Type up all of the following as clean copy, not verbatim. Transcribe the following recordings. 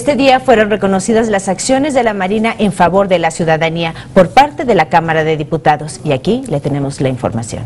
Este día fueron reconocidas las acciones de la Marina en favor de la ciudadanía por parte de la Cámara de Diputados. Y aquí le tenemos la información.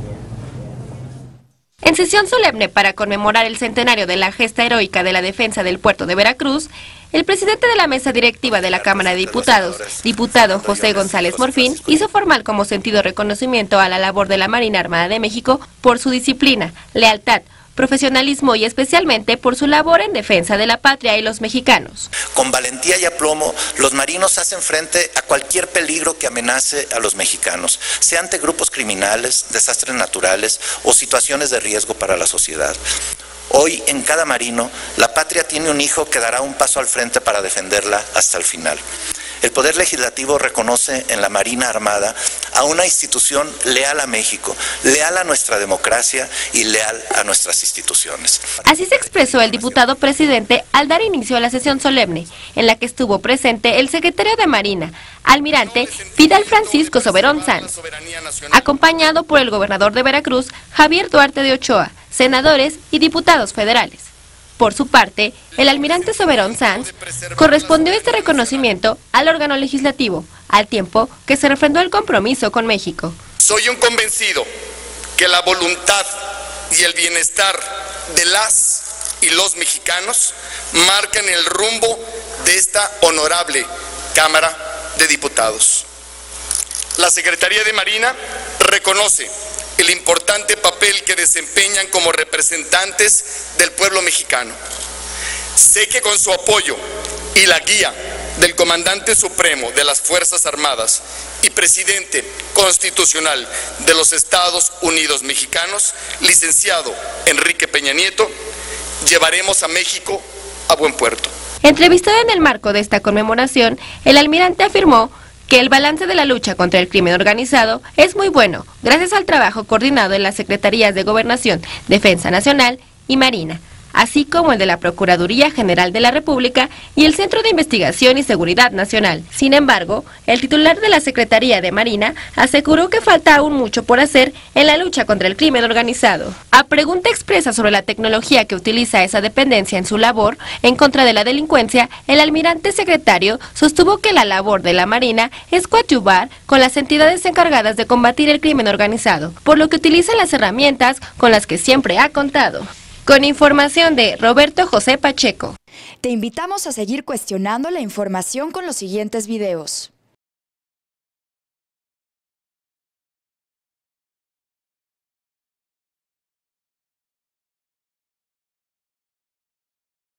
En sesión solemne para conmemorar el centenario de la gesta heroica de la defensa del puerto de Veracruz, el presidente de la mesa directiva de la Cámara de Diputados, diputado José González Morfín, hizo formal como sentido reconocimiento a la labor de la Marina Armada de México por su disciplina, lealtad, profesionalismo y especialmente por su labor en defensa de la patria y los mexicanos. Con valentía y aplomo, los marinos hacen frente a cualquier peligro que amenace a los mexicanos, sea ante grupos criminales, desastres naturales o situaciones de riesgo para la sociedad. Hoy, en cada marino, la patria tiene un hijo que dará un paso al frente para defenderla hasta el final. El Poder Legislativo reconoce en la Marina Armada a una institución leal a México, leal a nuestra democracia y leal a nuestras instituciones. Así se expresó el diputado presidente al dar inicio a la sesión solemne, en la que estuvo presente el secretario de Marina, almirante Fidel Francisco Soberón Sanz, acompañado por el gobernador de Veracruz, Javier Duarte de Ochoa, senadores y diputados federales. Por su parte, el almirante Soberón Sanz correspondió este reconocimiento al órgano legislativo, al tiempo que se refrendó el compromiso con México. Soy un convencido que la voluntad y el bienestar de las y los mexicanos marcan el rumbo de esta honorable Cámara de Diputados. La Secretaría de Marina reconoce el importante papel que desempeñan como representantes del pueblo mexicano. Sé que con su apoyo y la guía del Comandante Supremo de las Fuerzas Armadas y Presidente Constitucional de los Estados Unidos Mexicanos, licenciado Enrique Peña Nieto, llevaremos a México a buen puerto. Entrevistado en el marco de esta conmemoración, el almirante afirmó que el balance de la lucha contra el crimen organizado es muy bueno, gracias al trabajo coordinado en las Secretarías de Gobernación, Defensa Nacional y Marina, así como el de la Procuraduría General de la República y el Centro de Investigación y Seguridad Nacional. Sin embargo, el titular de la Secretaría de Marina aseguró que falta aún mucho por hacer en la lucha contra el crimen organizado. A pregunta expresa sobre la tecnología que utiliza esa dependencia en su labor en contra de la delincuencia, el almirante secretario sostuvo que la labor de la Marina es coadyuvar con las entidades encargadas de combatir el crimen organizado, por lo que utiliza las herramientas con las que siempre ha contado. Con información de Roberto José Pacheco. Te invitamos a seguir cuestionando la información con los siguientes videos.